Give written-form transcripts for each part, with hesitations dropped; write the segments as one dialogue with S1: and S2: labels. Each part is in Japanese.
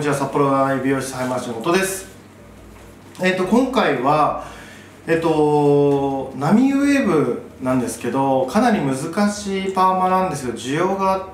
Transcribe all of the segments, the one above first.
S1: ちは。札幌美容室ハイマーシの元です。今回は波ウェーブなんですけど、かなり難しいパーマなんですよ。需要があって、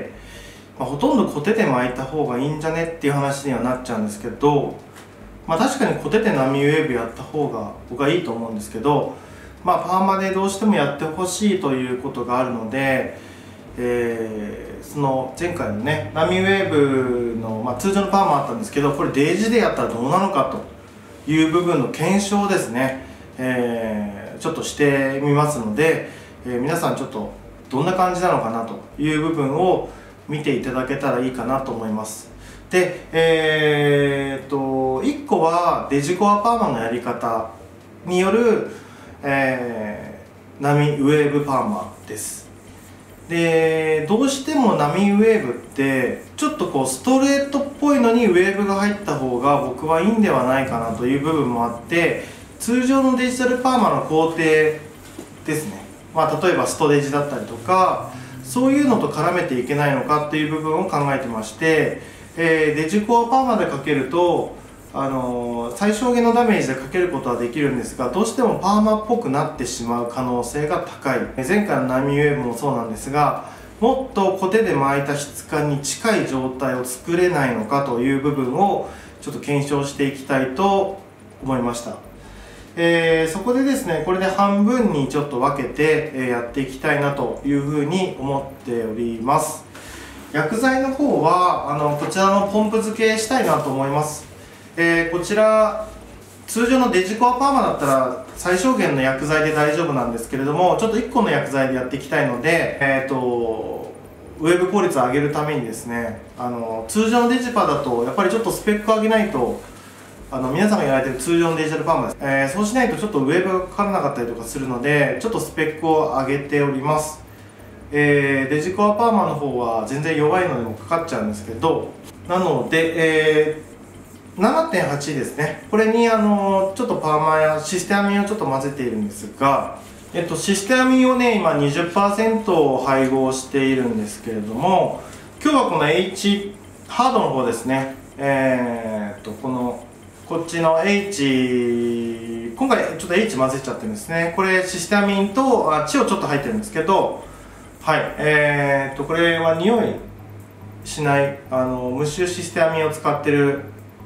S1: ほとんどコテで巻いた方がいいんじゃねっていう話にはなっちゃうんですけど、確かにコテで波ウェーブやった方が僕はいいと思うんですけど、パーマでどうしてもやってほしいということがあるので、その前回のね波ウェーブの、通常のパーマあったんですけど、これデイジでやったらどうなのかという部分の検証ですね、ちょっとしてみますので、皆さんちょっとどんな感じなのかなという部分を見ていただけたらいいかなと思います。で、1個はデジコアパーマのやり方による、波ウェーブパーマです。で、どうしても波ウェーブってちょっとこうストレートっぽいのにウェーブが入った方が僕はいいんではないかなという部分もあって、通常のデジタルパーマの工程ですね、例えばストレージだったりとかそういうのと絡めていけないのかっていう部分を考えてまして、デジコアパーマでかけると最小限のダメージでかけることはできるんですが、どうしてもパーマっぽくなってしまう可能性が高い。前回の波ウェーブもそうなんですが、もっとコテで巻いた質感に近い状態を作れないのかという部分をちょっと検証していきたいと思いました。そこでですね、これで半分にちょっと分けてやっていきたいなというふうに思っております。薬剤の方はこちらのポンプ付けしたいなと思います。こちら通常のデジコアパーマだったら最小限の薬剤で大丈夫なんですけれども、ちょっと1個の薬剤でやっていきたいので、ウェーブ効率を上げるためにですね、通常のデジパだとやっぱりちょっとスペック上げないと、皆さんがやられてる通常のデジタルパーマです、そうしないとちょっとウェーブがかからなかったりとかするので、ちょっとスペックを上げております。デジコアパーマの方は全然弱いのでもかかっちゃうんですけど、なので、7.8 ですね。これにちょっとパーマやシステアミンをちょっと混ぜているんですが、システアミンをね今 20% 配合しているんですけれども、今日はこの H ハードの方ですね、こっちの H、 今回ちょっと H 混ぜちゃってるんですね。これシステアミンと血をちょっと入ってるんですけど、はい、これは匂いしない無臭システアミンを使ってる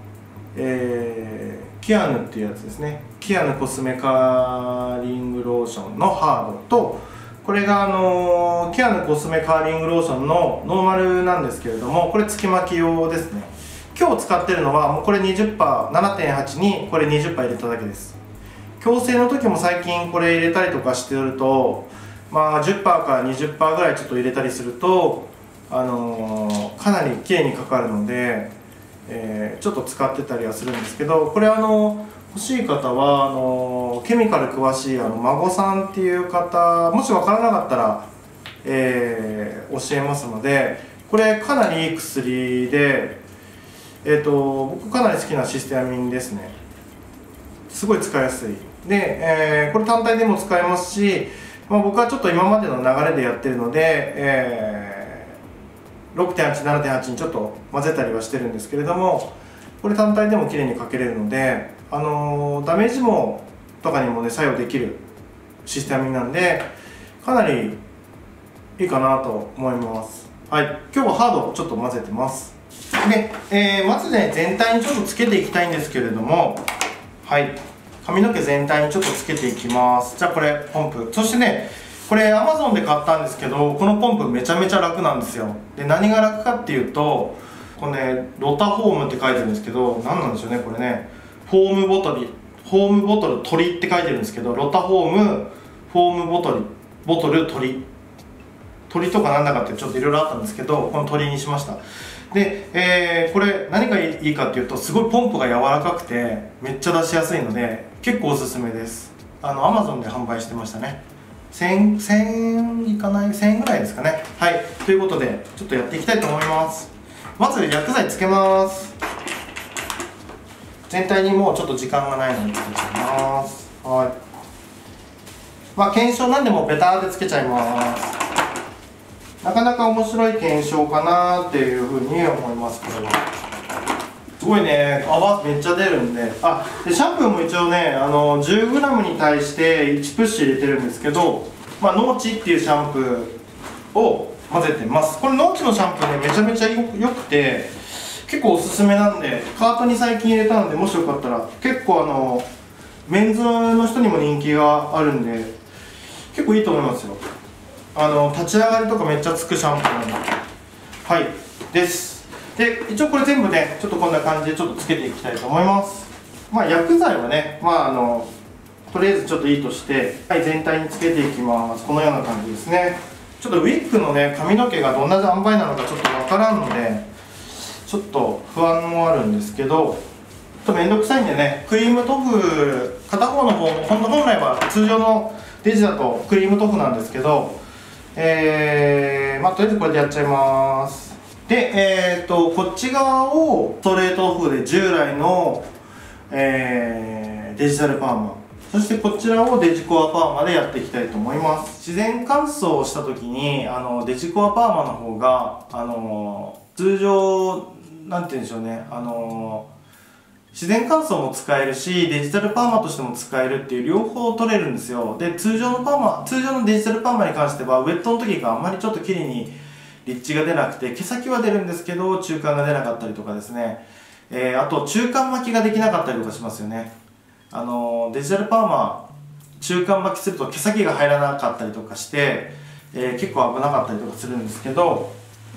S1: キアヌっていうやつですね。キアヌコスメカーリングローションのハードと、これがキアヌコスメカーリングローションのノーマルなんですけれども、これ付き巻き用ですね。今日使ってるのはもうこれ 20%、 7.8 にこれ 20% 入れただけです。矯正の時も最近これ入れたりとかしてると、10% から 20% ぐらいちょっと入れたりするとかなり綺麗にかかるので、ちょっと使ってたりはするんですけど、これ欲しい方はケミカル詳しい孫さんっていう方、もし分からなかったら、教えますので、これかなりいい薬で、僕かなり好きなシステアミンですね。すごい使いやすいで、これ単体でも使えますし、僕はちょっと今までの流れでやってるので、6.8、7.8 にちょっと混ぜたりはしてるんですけれども、これ単体でも綺麗にかけれるので、ダメージもとかにもね作用できるシステムなんで、かなりいいかなと思います。はい、今日はハードをちょっと混ぜてます。で、まずね全体にちょっとつけていきたいんですけれども、はい、髪の毛全体にちょっとつけていきます。じゃあこれポンプ、そしてねこれ Amazon で買ったんですけど、このポンプめちゃめちゃ楽なんですよ。で、何が楽かっていうと、これねロタフォームって書いてるんですけど、何なんでしょうね、これねフォームボトル鳥って書いてるんですけど、ロタフォームフォームボトル鳥とかなんだかってちょっといろいろあったんですけど、この鳥にしました。で、これ何がいいかっていうと、すごいポンプが柔らかくてめっちゃ出しやすいので結構おすすめです。Amazon で販売してましたね。1000いかない、1000円ぐらいですかね。はい、ということでちょっとやっていきたいと思います。まず薬剤つけます。全体にもうちょっと時間がないのでつけちゃいます。はい、検証なんでもうベターでつけちゃいます。なかなか面白い検証かなっていうふうに思います。これはすごいね、泡めっちゃ出るんで。でシャンプーも一応ね、10g に対して1プッシュ入れてるんですけど、ノーチっていうシャンプーを混ぜてます。これノーチのシャンプーね、めちゃめちゃ良くて結構おすすめなんで、カートに最近入れたので、もしよかったら。結構メンズの人にも人気があるんで結構いいと思いますよ。立ち上がりとかめっちゃつくシャンプーなんで、はいです。で一応これ全部ね、ちょっとこんな感じでちょっとつけていきたいと思います。薬剤はね、とりあえずちょっといいとして、はい、全体につけていきます。このような感じですね。ちょっとウィッグのね、髪の毛がどんな塩梅なのかちょっとわからんので、ちょっと不安もあるんですけど、ちょっとめんどくさいんでね、クリーム塗布、片方の方、本来は通常のデジだとクリーム塗布なんですけど、とりあえずこれでやっちゃいます。で、こっち側をストレート塗布で従来の、デジタルパーマ、そしてこちらをデジコアパーマでやっていきたいと思います。自然乾燥をした時にデジコアパーマの方が通常なんて言うんでしょうね、自然乾燥も使えるしデジタルパーマとしても使えるっていう両方取れるんですよ。で通常のデジタルパーマに関してはウェットの時があんまりちょっと綺麗に立地が出なくて毛先は出るんですけど中間が出なかったりとかですね、あと中間巻きができなかったりとかしますよね。デジタルパーマ中間巻きすると毛先が入らなかったりとかして、結構危なかったりとかするんですけど、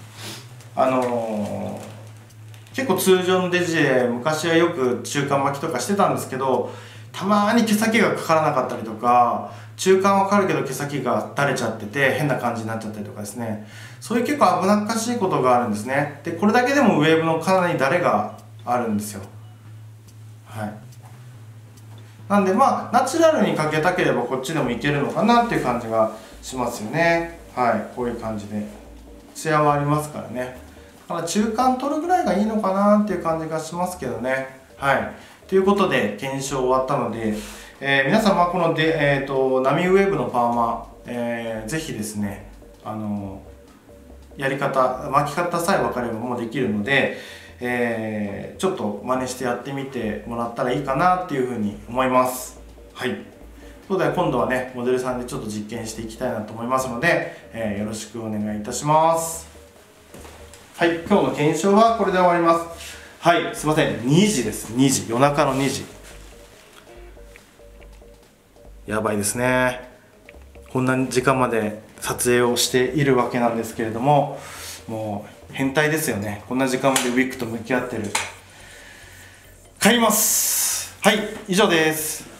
S1: 結構通常のデジで昔はよく中間巻きとかしてたんですけど、たまに毛先がかからなかったりとか中間はかかるけど毛先が垂れちゃってて変な感じになっちゃったりとかですね、そういう結構危なっかしいことがあるんですね。でこれだけでもウェーブのかなりダレがあるんですよ。はい、なんでナチュラルにかけたければこっちでもいけるのかなっていう感じがしますよね。はい、こういう感じでツヤはありますからね。だから中間取るぐらいがいいのかなっていう感じがしますけどね。はい、ということで検証終わったので、皆さんこの波ウェーブのパーマ、ぜひですねやり方巻き方さえ分かればもうできるので、ちょっと真似してやってみてもらったらいいかなっていうふうに思います。はい、そうで今度はねモデルさんでちょっと実験していきたいなと思いますので、よろしくお願いいたします。はい、今日の検証はこれで終わります。はい、すいません、2時です。2時、夜中の2時。やばいですね。こんな時間まで撮影をしているわけなんですけれども、もう変態ですよね。こんな時間までウィッグと向き合ってる。帰ります。はい、以上です。